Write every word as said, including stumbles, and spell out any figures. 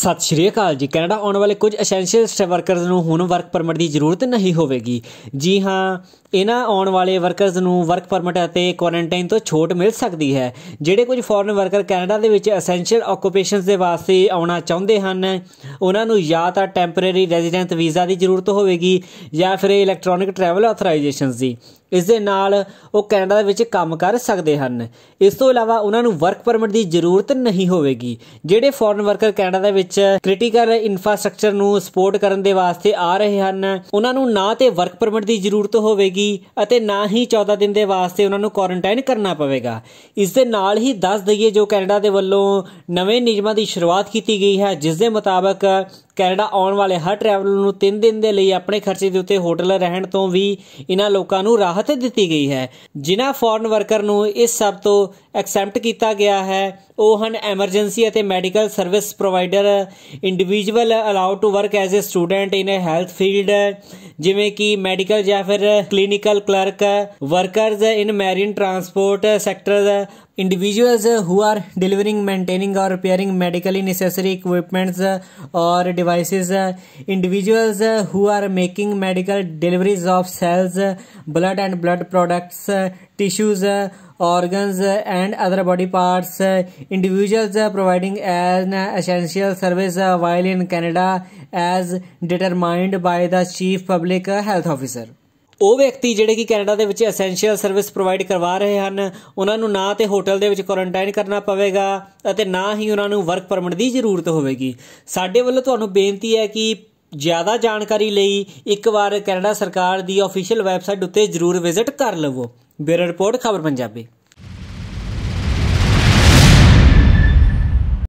सत श्री अकाल जी। कैनेडा आने वाले कुछ एसेंशियल वर्करस नूं हुण वर्क परमिट की जरूरत नहीं होगी। जी हाँ, इन्हां आने वाले वर्करस नूं वर्क परमिट अते क्वारंटाइन तो छूट मिल सकती है। जिहड़े कुछ फॉरन वर्कर कैनेडा दे विच एसेंशियल ऑक्यूपेशनस दे वास्ते आउणा चाहुंदे हन, उन्हां नूं या तां टैंपरेरी रेजिडेंट वीज़ा की जरूरत होगी या फिर इलैक्ट्रॉनिक ट्रैवल ऑथराइजेशन की। इस दे नाल वो कैनेडा दे विच काम कर सकते हैं। इस तो इलावा उन्हां नूं वर्क परमिट की जरूरत नहीं होगी। जिहड़े फॉरन वर्कर कैनेडा दे विच क्रिटिकल इंफ्रास्ट्रक्चर नूं सपोर्ट करन दे वास्ते आ रहे हैं, उन्हां नूं ना ते वर्क परमिट की जरूरत होगी अते ना ही चौदह दिन के वास्ते उन्होंने क्वारंटाइन करना पवेगा। इस दे नाल ही दस दईए जो कैनेडा के वलों नवे नियमां की शुरुआत की गई है, जिस दे मुताबक कैनेडा आने वाले हर ट्रैवलर नूं तीन दिन के लिए अपने खर्चे के उत्ते होटल रहण तो भी इन्हां लोकां नूं राहत दी गई है। जिन्हां फॉरन वर्कर नूं इस सब तो एक्सेप्ट किया गया है ਉਹ ਹਨ ਐਮਰਜੈਂਸੀ ਅਤੇ medical service provider, individual allowed to work as a student in a health field, ਜਿਵੇਂ ਕਿ ਮੈਡੀਕਲ ਜਾਂ ਫਿਰ clinical clerk, workers in marine transport sector, individuals who are delivering, maintaining or repairing medically necessary equipments or devices, individuals who are making medical deliveries of cells, blood and blood products, tissues, organs and other body parts, individuals providing an essential service while in Canada as determined by the Chief Public Health Officer। ਉਹ ਵਿਅਕਤੀ ਜਿਹੜੇ ਕਿ Canada ਦੇ ਵਿੱਚ essential service provide ਕਰਵਾ ਰਹੇ ਹਨ, ਉਹਨਾਂ ਨੂੰ ਨਾ ਤੇ ਹੋਟਲ ਦੇ ਵਿੱਚ ਕੁਆਰੰਟਾਈਨ ਕਰਨਾ ਪਵੇਗਾ ਅਤੇ ਨਾ ਹੀ ਉਹਨਾਂ ਨੂੰ ਵਰਕ ਪਰਮਿਟ ਦੀ ਜ਼ਰੂਰਤ ਹੋਵੇਗੀ। ਸਾਡੇ ਵੱਲੋਂ ਤੁਹਾਨੂੰ ਬੇਨਤੀ ਹੈ ਕਿ ਜ਼ਿਆਦਾ ਜਾਣਕਾਰੀ ਲਈ ਇੱਕ ਵਾਰ ਕੈਨੇਡਾ ਸਰਕਾਰ ਦੀ ਆਫੀਸ਼ੀਅਲ ਵੈਬਸਾਈਟ ਉੱਤੇ ਜ਼ਰੂਰ ਵਿਜ਼ਿਟ ਕਰ ਲਵੋ। ਬਿਊਰੋ ਰਿਪੋਰਟ, ਖਬਰ ਪੰਜਾਬੀ।